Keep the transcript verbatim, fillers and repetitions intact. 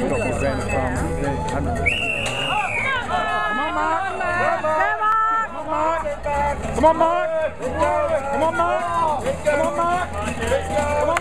got to get round from the hundred. Come on, Mark! Come on, Mark! Come on, Mark! Come on, Mark! Come on, Mark! Come on, Mark! Come on,